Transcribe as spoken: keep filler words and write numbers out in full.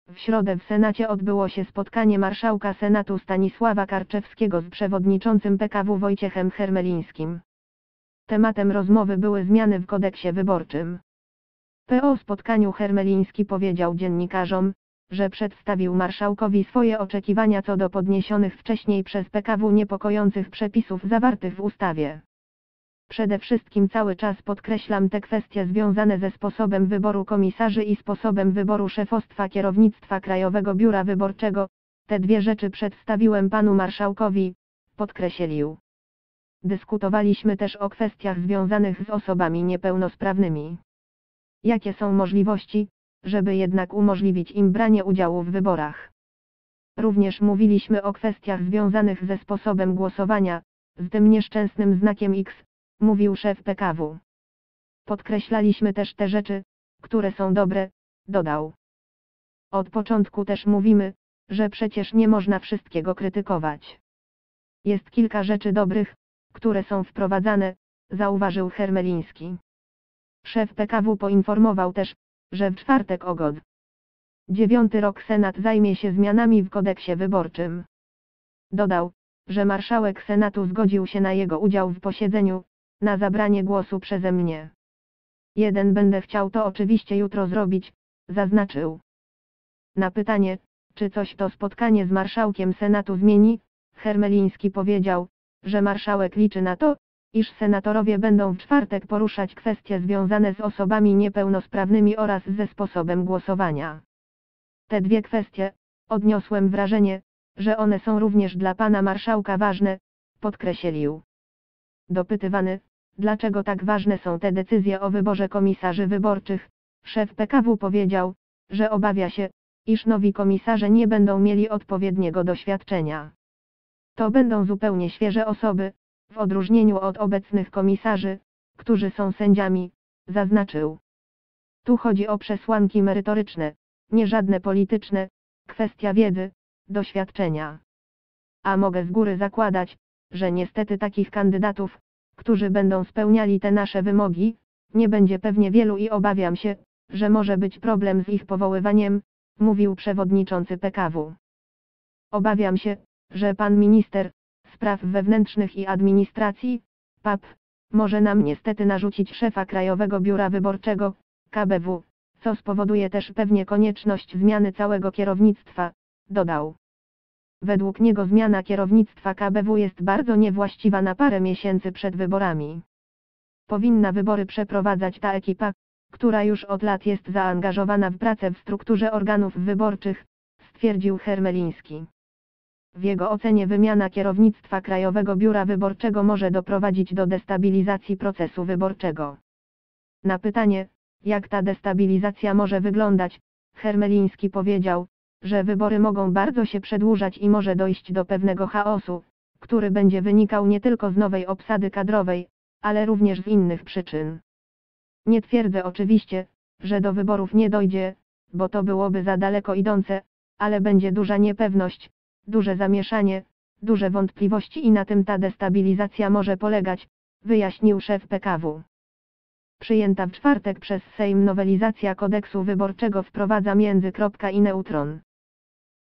W środę w Senacie odbyło się spotkanie marszałka Senatu Stanisława Karczewskiego z przewodniczącym P K W Wojciechem Hermelińskim. Tematem rozmowy były zmiany w kodeksie wyborczym. Po spotkaniu Hermeliński powiedział dziennikarzom, że przedstawił marszałkowi swoje oczekiwania co do podniesionych wcześniej przez P K W niepokojących przepisów zawartych w ustawie. Przede wszystkim cały czas podkreślam te kwestie związane ze sposobem wyboru komisarzy i sposobem wyboru szefostwa kierownictwa Krajowego Biura Wyborczego. Te dwie rzeczy przedstawiłem panu marszałkowi, podkreślił. Dyskutowaliśmy też o kwestiach związanych z osobami niepełnosprawnymi. Jakie są możliwości, żeby jednak umożliwić im branie udziału w wyborach. Również mówiliśmy o kwestiach związanych ze sposobem głosowania, z tym nieszczęsnym znakiem X, mówił szef P K W. Podkreślaliśmy też te rzeczy, które są dobre, dodał. Od początku też mówimy, że przecież nie można wszystkiego krytykować. Jest kilka rzeczy dobrych, które są wprowadzane, zauważył Hermeliński. Szef P K W poinformował też, że w czwartek o godz. dziewiątej rok Senat zajmie się zmianami w kodeksie wyborczym. Dodał, że marszałek Senatu zgodził się na jego udział w posiedzeniu, na zabranie głosu przeze mnie. Jeden będę chciał to oczywiście jutro zrobić, zaznaczył. Na pytanie, czy coś to spotkanie z marszałkiem Senatu zmieni, Hermeliński powiedział, że marszałek liczy na to, iż senatorowie będą w czwartek poruszać kwestie związane z osobami niepełnosprawnymi oraz ze sposobem głosowania. Te dwie kwestie, odniosłem wrażenie, że one są również dla pana marszałka ważne, podkreślił. Dopytywany, dlaczego tak ważne są te decyzje o wyborze komisarzy wyborczych, szef P K W powiedział, że obawia się, iż nowi komisarze nie będą mieli odpowiedniego doświadczenia. To będą zupełnie świeże osoby, w odróżnieniu od obecnych komisarzy, którzy są sędziami, zaznaczył. Tu chodzi o przesłanki merytoryczne, nie żadne polityczne, kwestia wiedzy, doświadczenia. A mogę z góry zakładać, że niestety takich kandydatów, którzy będą spełniali te nasze wymogi, nie będzie pewnie wielu i obawiam się, że może być problem z ich powoływaniem, mówił przewodniczący P K W. Obawiam się, że pan minister spraw wewnętrznych i administracji, P A P, może nam niestety narzucić szefa Krajowego Biura Wyborczego, K B W, co spowoduje też pewnie konieczność zmiany całego kierownictwa, dodał. Według niego zmiana kierownictwa K B W jest bardzo niewłaściwa na parę miesięcy przed wyborami. Powinna wybory przeprowadzać ta ekipa, która już od lat jest zaangażowana w pracę w strukturze organów wyborczych, stwierdził Hermeliński. W jego ocenie wymiana kierownictwa Krajowego Biura Wyborczego może doprowadzić do destabilizacji procesu wyborczego. Na pytanie, jak ta destabilizacja może wyglądać, Hermeliński powiedział, że wybory mogą bardzo się przedłużać i może dojść do pewnego chaosu, który będzie wynikał nie tylko z nowej obsady kadrowej, ale również z innych przyczyn. Nie twierdzę oczywiście, że do wyborów nie dojdzie, bo to byłoby za daleko idące, ale będzie duża niepewność, duże zamieszanie, duże wątpliwości i na tym ta destabilizacja może polegać, wyjaśnił szef P K W. Przyjęta w czwartek przez Sejm nowelizacja kodeksu wyborczego wprowadza między. i neutron.